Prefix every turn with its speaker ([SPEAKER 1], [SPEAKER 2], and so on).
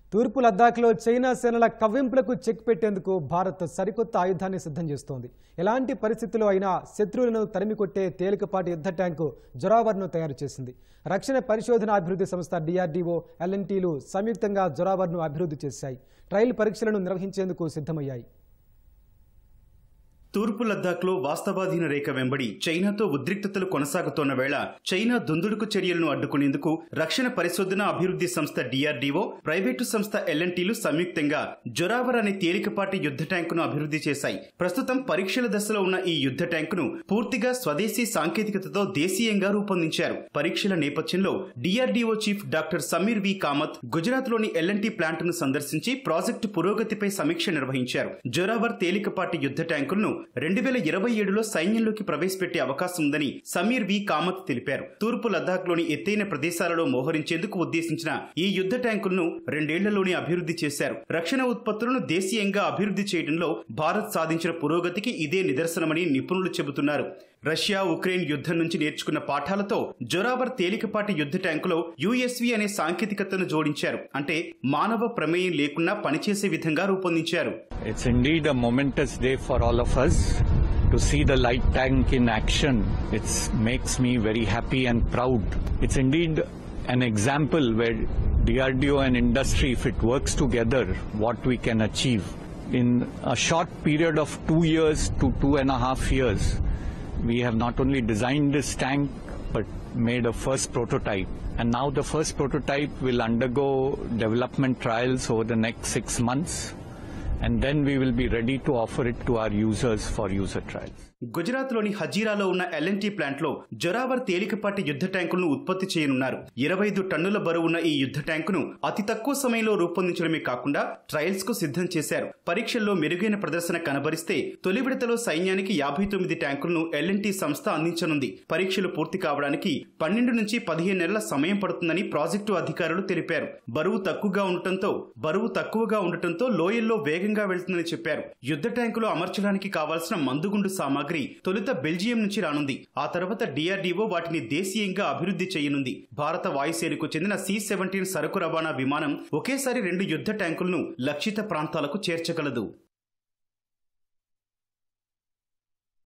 [SPEAKER 1] తూర్పు లద్దాఖ్లో చైనా సేనల కవ్వింపులకు చెక్ పెట్టేందుకు భారత్ సరికొత్త ఆయుధాన్ని సిద్ధం చేస్తోంది. ఎలాంటి పరిస్థితుల్లో అయినా శత్రువులను తరిమికొట్టే తేలికపాటి యుద్ధ ట్యాంకు జొరావర్ను తయారు చేసింది. రక్షణ పరిశోధన అభివృద్ధి సంస్థ DRDO, LNTలు సంయుక్తంగా జొరావర్ను అభివృద్ధి చేశాయి. ట్రయల్ పరీక్షలను నిర్వహించేందుకు సిద్ధమయ్యాయి.
[SPEAKER 2] తూర్పు లద్దాఖ్లో వాస్తవాధీన రేఖ వెంబడి చైనాతో ఉద్రిక్తతలు కొనసాగుతోన్న వేళ చైనా దుందుడుకు చర్యలను అడ్డుకునేందుకు రక్షణ పరిశోధన అభివృద్ధి సంస్థ DRDO, ప్రైవేటు సంస్థ LNTలు సంయుక్తంగా జొరావర్ అనే తేలికపాటి యుద్ధ ట్యాంకును అభివృద్ధి చేశాయి. ప్రస్తుతం పరీక్షల దశలో ఉన్న ఈ యుద్ధ ట్యాంకును పూర్తిగా స్వదేశీ సాంకేతికతతో దేశీయంగా రూపొందించారు. పరీక్షల నేపథ్యంలో DRDO chief doctor Sameer V. Kamath గుజరాత్లోని LNT ప్లాంట్ను సందర్శించి ప్రాజెక్టు పురోగతిపై సమీక్ష నిర్వహించారు. జొరావర్ తేలికపాటి యుద్ధ ట్యాంకులను 2027లో సైన్యంలోకి ప్రవేశపెట్టే అవకాశం ఉందని సమీర్ V. కామత్ తెలిపారు. తూర్పు లద్దాఖ్లోని ఎత్తైన ప్రదేశాలలో మోహరించేందుకు ఉద్దేశించిన ఈ యుద్ధ ట్యాంకులను 2 ఏళ్లలోనే అభివృద్ధి చేశారు. రక్షణ ఉత్పత్తులను దేశీయంగా అభివృద్ధి చేయడంలో భారత్ సాధించిన పురోగతికి ఇదే నిదర్శనమని నిపుణులు చెబుతున్నారు. రష్యా ఉక్రెయిన్ యుద్ధం నుంచి నేర్చుకున్న పాఠాలతో జొరావర్ తేలికపాటి యుద్ధ ట్యాంకులో USV అనే సాంకేతికతను జోడించారు. అంటే మానవ ప్రమేయం లేకుండా పనిచేసే విధంగా రూపొందించారు.
[SPEAKER 3] It's indeed a momentous day for all of us to see the light tank in action. It makes me very happy and proud. It's indeed an example where DRDO and industry, if it works together, what we can achieve. In a short period of 2 years to 2.5 years, we have not only designed this tank but made a first prototype, and now the first prototype will undergo development trials over the next 6 months, and then we will be ready to offer it to our users for user trials.
[SPEAKER 2] గుజరాత్లోని హజీరాలో ఉన్న LNT ప్లాంట్లో జొరావర్ తేలికపాటి యుద్ధ ట్యాంకులను ఉత్పత్తి చేయనున్నారు. 25 టన్నుల బరువున్న ఈ యుద్ధ ట్యాంకును అతి తక్కువ సమయంలో రూపొందించడమే కాకుండా ట్రయల్స్ కు సిద్ధం చేశారు. పరీక్షల్లో మెరుగైన ప్రదర్శన కనబరిస్తే తొలి విడతలో సైన్యానికి 59 ట్యాంకులను LNT సంస్థ అందించనుంది. పరీక్షలు పూర్తి కావడానికి 12 నుంచి 15 నెలల సమయం పడుతుందని ప్రాజెక్టు అధికారులు తెలిపారు. బరువు తక్కువగా ఉండటంతో లోయల్లో వేగంగా వెళ్తుందని చెప్పారు. యుద్ధ ట్యాంకులో అమర్చడానికి కావాల్సిన మందుగుండు సామాగ్రి తొలుత బెల్జియం నుంచి రానుంది. ఆ తర్వాత DRDO వాటిని దేశీయంగా అభివృద్ధి చేయనుంది. భారత వాయుసేనకు చెందిన C-17 సరకు రవాణా విమానం ఒకేసారి 2 యుద్ధ ట్యాంకులను లక్షిత ప్రాంతాలకు చేర్చగలదు.